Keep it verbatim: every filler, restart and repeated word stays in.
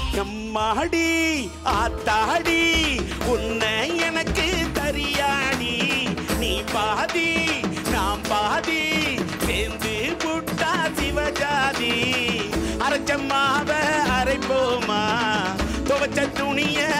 எம்மாடி ஆத்தாடி உன்னை எனக்கு தரியாடி நீ பாதி நாம் பாதி சேர்ந்து புட்டா சிவஜாதி அரைச்சம்மாவ அரைப்போமா துவச்ச துணிய